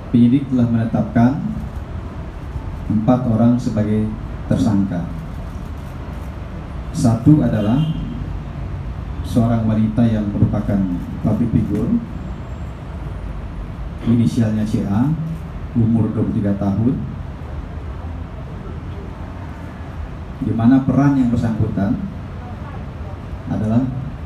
penyidik telah menetapkan 4 orang sebagai tersangka. Satu adalah seorang wanita yang merupakan public figure, inisialnya CA, umur 23 tahun, di mana peran yang bersangkutan adalah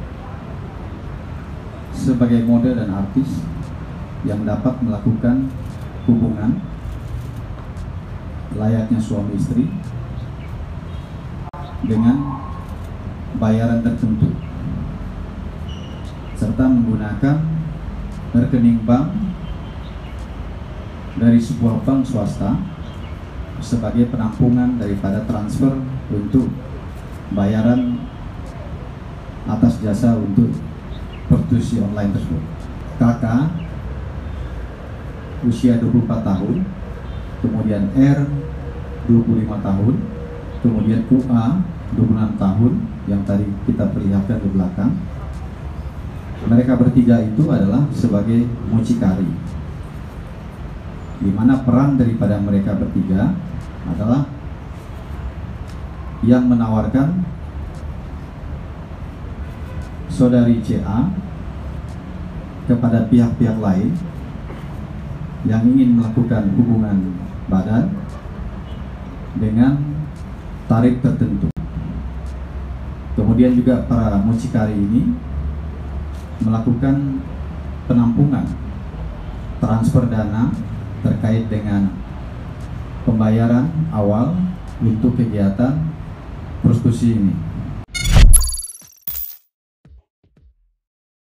sebagai model dan artis yang dapat melakukan hubungan layaknya suami istri dengan bayaran tertentu, serta menggunakan rekening bank dari sebuah bank swasta sebagai penampungan daripada transfer untuk bayaran atas jasa untuk prostitusi online tersebut. KK usia 24 tahun, kemudian R 25 tahun, kemudian UA 26 tahun yang tadi kita perlihatkan di belakang. Mereka bertiga itu adalah sebagai mucikari, di mana peran daripada mereka bertiga adalah yang menawarkan saudari CA kepada pihak-pihak lain yang ingin melakukan hubungan badan dengan tarif tertentu. Kemudian juga para mucikari ini melakukan penampungan transfer dana terkait dengan pembayaran awal untuk kegiatan prostitusi ini.